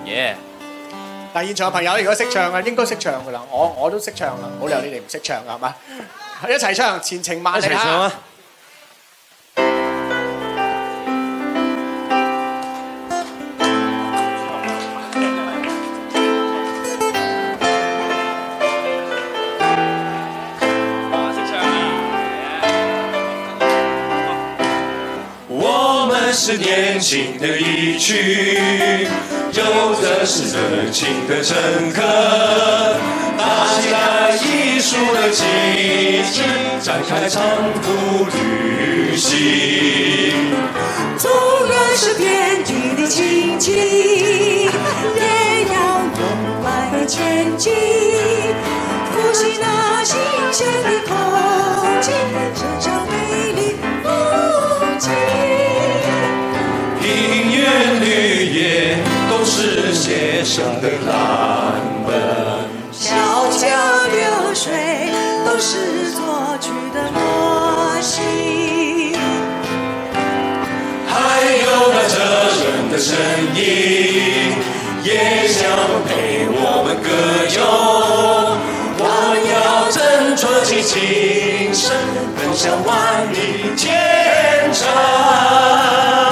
耶！ 但現場嘅朋友如果識唱嘅，應該識唱㗎啦。我都識唱啦，冇理由你哋唔識唱㗎，係嘛？一齊唱前程萬里一齊唱啊！ 是年轻的一群，有的是热情的乘客，搭起来艺术的旗帜，展开长途旅行。 纵然是遍地的荆棘，也要勇敢地前进，呼吸那新鲜的空气，欣赏美丽风景。 庭院绿叶都是写生的蓝本， 小桥流水都是作曲的默契， 还有那责任的声音，也想陪我们歌咏。我们要振作起精神，奔向万里天长。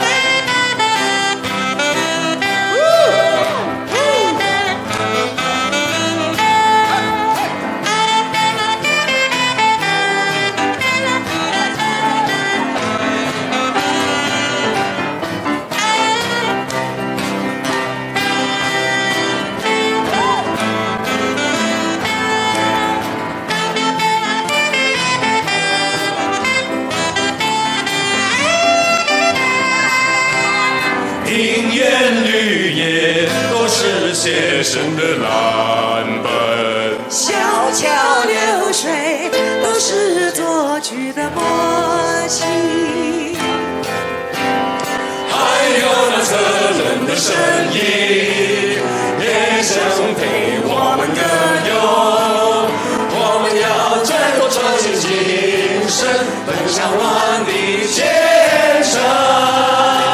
庭院绿叶都是写生的蓝本， 小桥流水都是作曲的默契， 还有那责任的声音，也想陪我们歌咏。我们要振作起精神，奔向万里天长。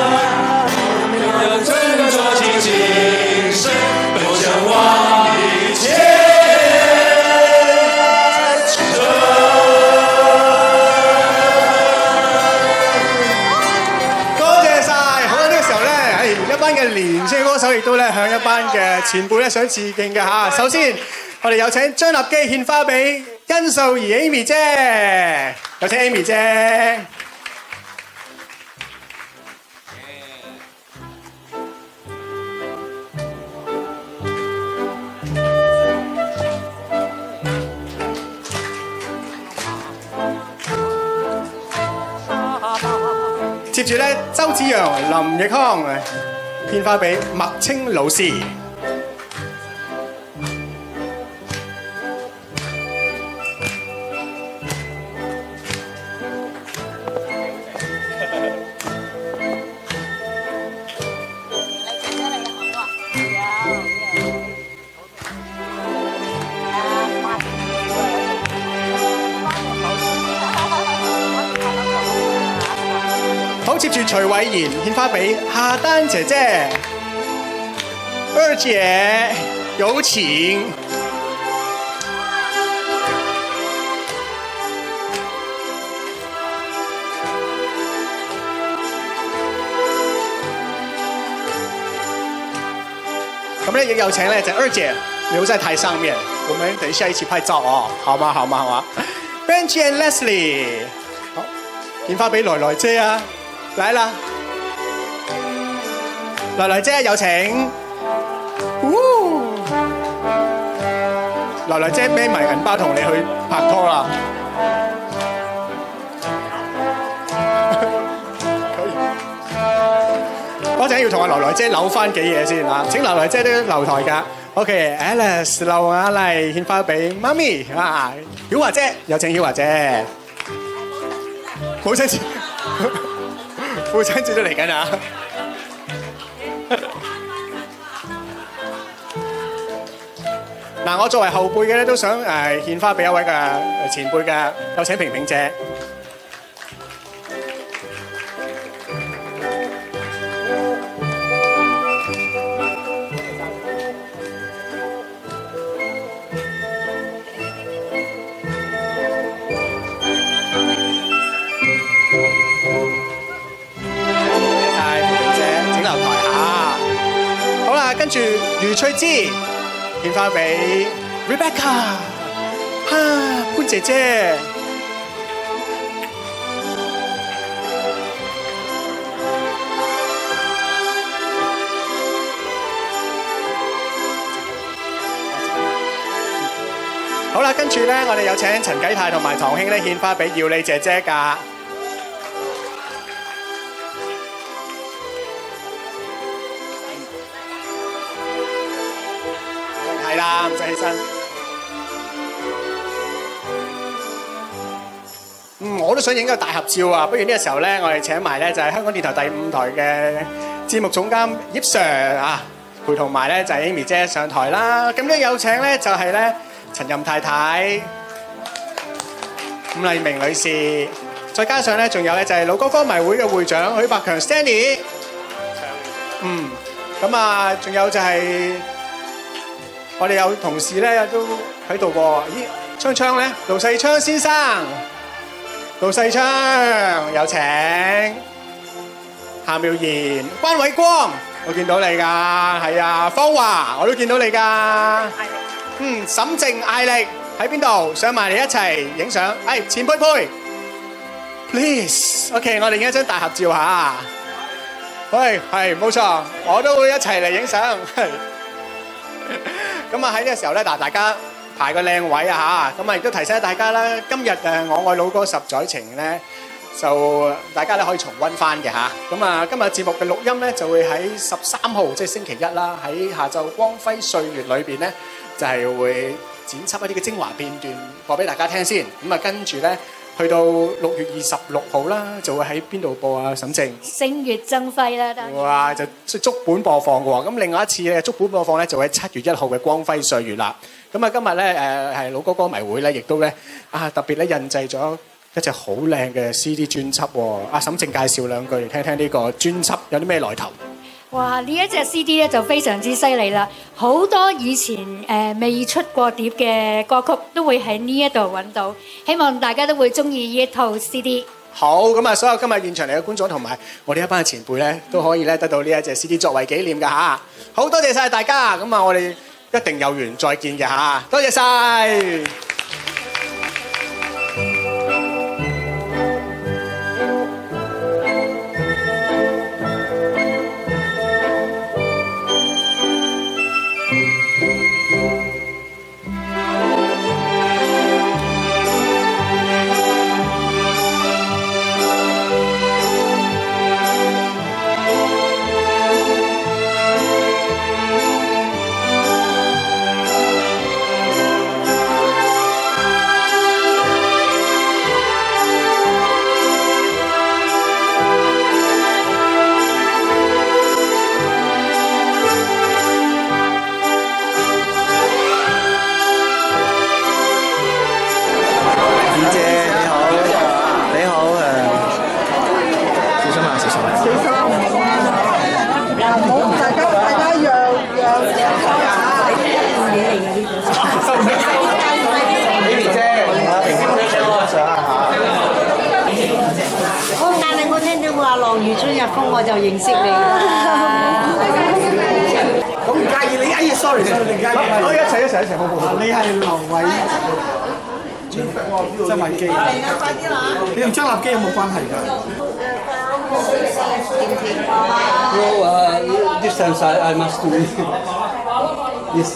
年輕歌手亦都咧向一班嘅前輩咧想致敬嘅嚇。首先，我哋有請張立基獻花俾殷素怡 Amy 姐，有請 Amy 姐。接住咧，周子揚、林奕匡獻花俾麥青老師。接住徐偉賢獻花俾夏丹姐姐，二姐有請。咁咧亦有請咧就二姐留在台上面，我們等一下一起拍照哦，好嗎？好嗎？好嗎 ？Benji and Leslie， 好，獻花俾來來姐啊！來啦，來來姐有請。來來姐孭埋銀包同你去拍拖啦。可以。我陣要同阿來來姐扭翻幾嘢先啊！請來來姐都留台㗎。OK，Alice 留下嚟獻花俾媽咪啊！曉華姐有請曉華姐。母親節。父親節都嚟緊啊！嗱，我作為後輩嘅咧，都想獻花俾一位嘅前輩嘅，有請平平姐。 晒陶明姐整樓台下。好啦，跟住余翠芝獻翻俾 Rebecca， 潘姐姐。好啦，跟住咧，我哋有請陳啟泰同埋唐兄咧獻花俾耀莉姐姐㗎。係啦，唔使起身。我都想影個大合照啊！不如呢個時候咧，我哋請埋咧就係香港電台第5台嘅節目總監葉 Sir 啊，陪同埋咧就係 Amy 姐上台啦。咁咧有請咧就係咧。陳任太太、伍麗明女士，再加上咧，仲有咧就係老歌歌迷會嘅會長許百強 Stanley， 咁啊，仲有就係我哋有同事咧都喺度喎。咦，昌昌咧，盧世昌先生，盧世昌有請，夏妙賢、關偉光，我見到你㗎，係啊，方華我都見到你㗎。沈靜艾力喺邊度？上埋嚟一齊影相。錢佩佩 ，please，OK， 我哋影一張大合照嚇。喂，係冇錯，我都會一齊嚟影相。咁啊喺呢個時候咧，嗱大家排個靚位啊嚇。咁啊亦都提醒大家啦，今日我愛老歌10載情咧，就大家咧可以重溫翻嘅嚇。咁啊今日節目嘅錄音咧就會喺13號，即係星期一啦，喺下晝光輝歲月裏邊咧。就係會剪輯一啲嘅精華片段播俾大家聽先，咁啊跟住咧去到6月26號啦，就會喺邊度播啊？沈靜星月爭輝啦，當然哇就足本播放嘅喎，咁另外一次嘅足本播放咧就喺7月1號嘅光輝歲月啦。咁啊今日咧係老歌歌迷會咧，亦都咧特別咧印製咗一隻好靚嘅 CD 專輯喎。阿沈靜介紹兩句嚟聽聽呢個專輯有啲咩來頭。 哇！呢一隻 CD 咧就非常之犀利啦，好多以前未出過碟嘅歌曲都會喺呢一度揾到，希望大家都會中意呢一套 CD。 好，咁啊，所有今日現場嚟嘅觀眾同埋我哋一班嘅前輩咧，都可以咧得到呢一隻 CD 作為紀念㗎嚇。好多謝晒大家，咁啊，我哋一定有緣再見嘅嚇，多謝晒。 我就認識你啦。 咁唔介意你？sorry， 你介意？好，一齊，好。 你係劉偉張偉基，你同張立基有冇關係㗎 ？No, distance I must do. Yes.